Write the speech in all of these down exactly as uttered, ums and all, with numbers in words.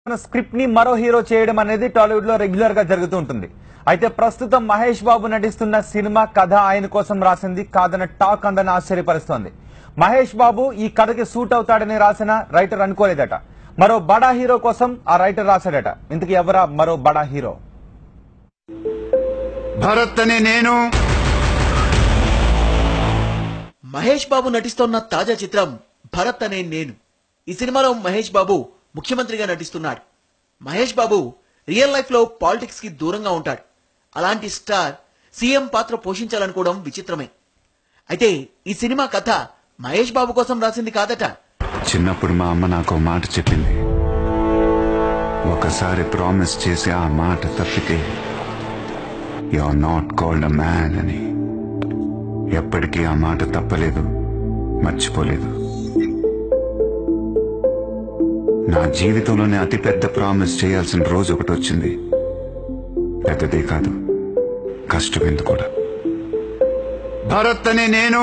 Script ని మరో hero చేయడం అనేది టాలీవుడ్ లో రెగ్యులర్ గా జరుగుతూ ఉంటుంది. అయితే ప్రస్తుతం మహేష్ బాబు నటిస్తున్న సినిమా కథ ఆయన కోసం రాసింది కాదన్న టాక్ అందరిని ఆశ్చర్యపరుస్తోంది. మహేష్ బాబు ఈ కథకి సూట్ అవుతాడని రాసిన రైటర్ అనుకోలేదట. మరో బడా హీరో కోసం ఆ రైటర్ రాశాడట. ఇంతకీ ఎవరా మరో బడా హీరో? భరత్ అనే నేను. మహేష్ బాబు నటిస్తున్న తాజా చిత్రం భరత్ అనే నేను. ఈ సినిమాలో మహేష్ బాబు ముఖ్యమంత్రిగా నటిస్తున్నాడు. మహేష్ బాబు రియల్ లైఫ్ లో పాలిటిక్స్ కి దూరంగా ఉంటాడు. అలాంటి స్టార్ సీఎం పాత్ర పోషించాలనుకోవడం విచిత్రమే. అయితే ఈ సినిమా కథ మహేష్ బాబు కోసం రాసింది కాదట. చిన్నప్పుడు మా అమ్మ నాకు మాట చెప్పింది. ఒకసారి ప్రామిస్ చేసి ఆ మాట తప్పితే you are not called a man అని. ఎప్పటికీ ఆ మాట తప్పలేదు, మర్చిపోలేదు. నా జీవితంలోనే అతిపెద్ద ప్రామిస్ చేయాల్సిన రోజు ఒకటి వచ్చింది. పెద్దదే కాదు, కష్టమైంది కూడా. భరత్ అనే నేను.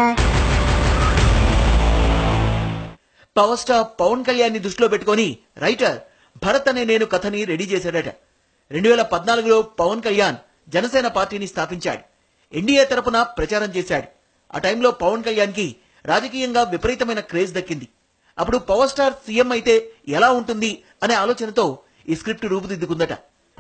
పవర్ స్టార్ పవన్ కళ్యాణ్ ని దృష్టిలో పెట్టుకుని రైటర్ భరత్ అనే నేను కథని రెడీ చేశాడట. రెండు వేల పద్నాలుగులో పవన్ కళ్యాణ్ జనసేన పార్టీని స్థాపించాడు. ఎన్డీఏ తరపున ప్రచారం చేశాడు. ఆ టైంలో పవన్ కళ్యాణ్ కి రాజకీయంగా విపరీతమైన క్రేజ్ దక్కింది. అప్పుడు పవర్ స్టార్ సీఎం అయితే ఎలా ఉంటుంది అనే ఆలోచనతో ఈ స్క్రిప్ట్ రూపుదిద్దుకుందట.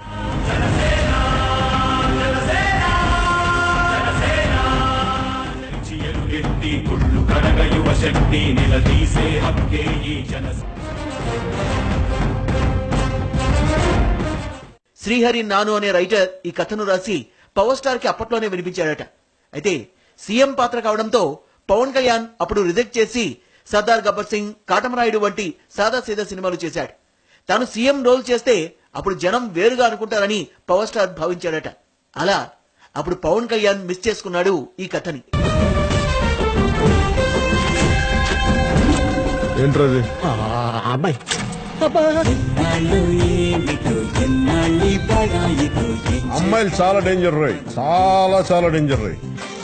శ్రీహరి నాను అనే రైటర్ ఈ కథను రాసి పవర్ స్టార్ కి అప్పట్లోనే వినిపించాడట. అయితే సీఎం పాత్ర కావడంతో పవన్ కళ్యాణ్ అప్పుడు రిజెక్ట్ చేసి సర్దార్ గబ్బర్ సింగ్, కాటమరాయుడు వంటి సాదా సీదా సినిమాలు చేశాడు. తాను సీఎం రోల్ చేస్తే అప్పుడు జనం వేరుగా అనుకుంటారని పవర్ స్టార్ భావించాడట. అలా అప్పుడు పవన్ కళ్యాణ్ మిస్ చేసుకున్నాడు ఈ కథని. అమ్మాయిలు చాలా డేంజర్ రోయ్, చాలా చాలా డేంజర్ రోయ్.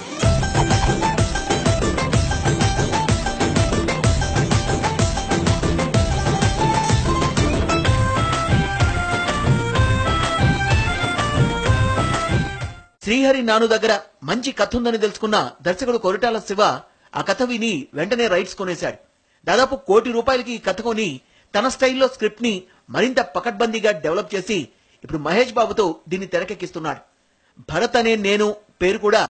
శ్రీహరి నాను దగ్గర మంచి కథ ఉందని తెలుసుకున్న దర్శకుడు కొరటాల శివ ఆ కథ విని వెంటనే రైట్స్ కొనేశాడు. దాదాపు కోటి రూపాయలకి ఈ కథ కొని తన స్టైల్లో స్క్రిప్ట్ ని మరింత పకడ్బందీగా డెవలప్ చేసి ఇప్పుడు మహేష్ బాబుతో దీన్ని తెరకెక్కిస్తున్నాడు. భరత్ అనే నేను పేరు కూడా